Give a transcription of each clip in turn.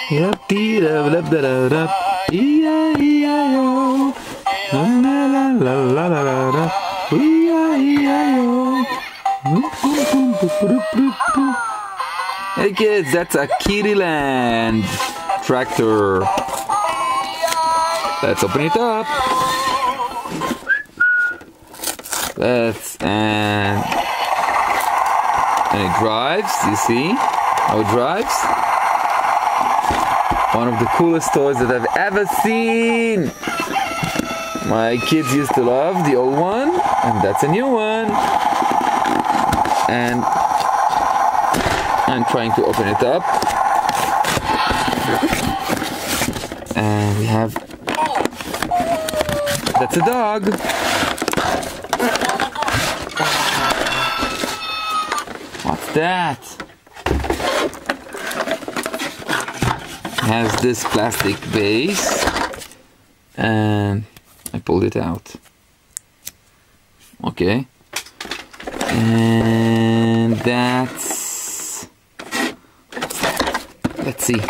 E-I-E-I-O. La la la la la la. E-I-E-I-O. Hey kids, that's a Kiddieland tractor. Let's open it up. And it drives. You see how it drives? One of the coolest toys that I've ever seen. My kids used to love the old one, and that's a new one. And I'm trying to open it up. And we have... That's a dog. What's that? It has this plastic base. And I pulled it out. Okay. And that's... Let's see.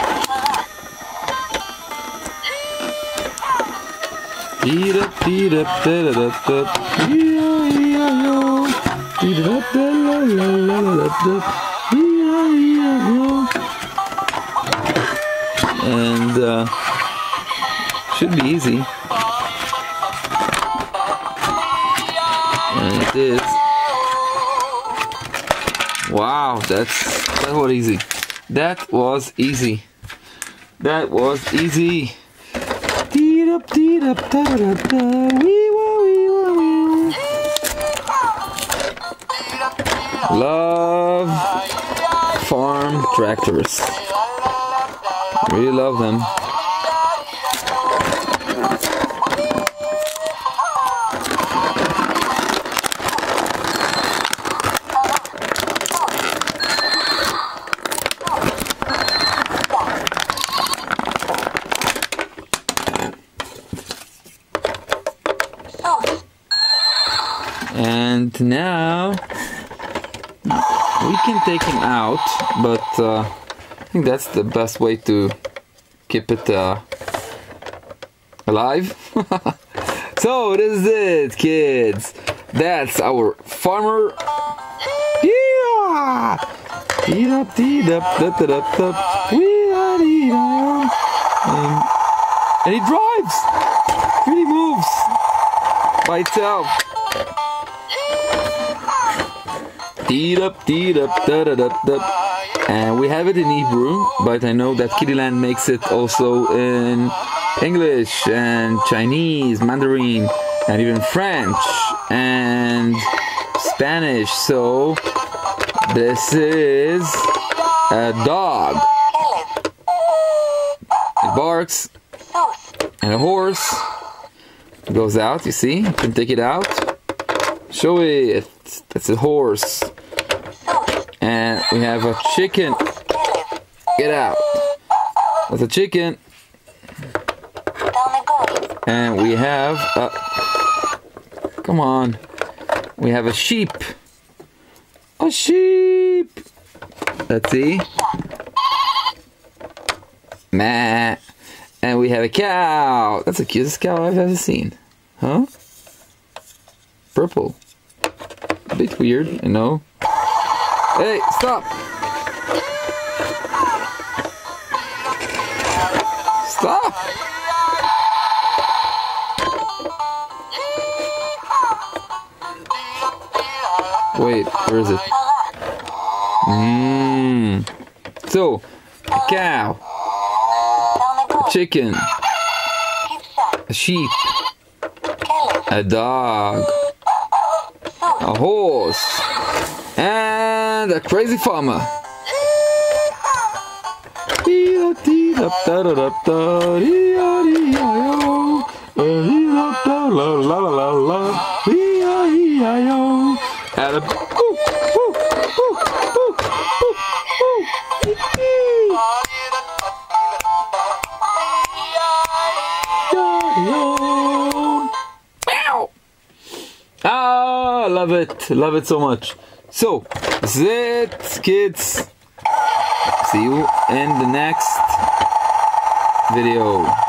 And should be easy. And it is. Wow, that was easy. That was easy. That was easy. Love farm tractors. Really love them. And now we can take him out, but I think that's the best way to keep it alive. So this is it, kids. That's our farmer. Yeah! And he drives. It really moves by itself. And we have it in Hebrew, but I know that Kiddieland makes it also in English and Chinese, Mandarin, and even French and Spanish. So this is a dog. It barks. And a horse goes out, you see? You can take it out. Show it. That's a horse. And we have a chicken. Get out. That's a chicken. And we have a... Come on. We have a sheep. A sheep. Let's see. Meh. And we have a cow. That's the cutest cow I've ever seen. Huh? Purple. A bit weird, you know. Hey, stop! Stop! Wait, where is it? So, a cow, a chicken, a sheep, a dog, a horse, and a crazy farmer. And a ah, love it so much. So this is it, kids. See you in the next video.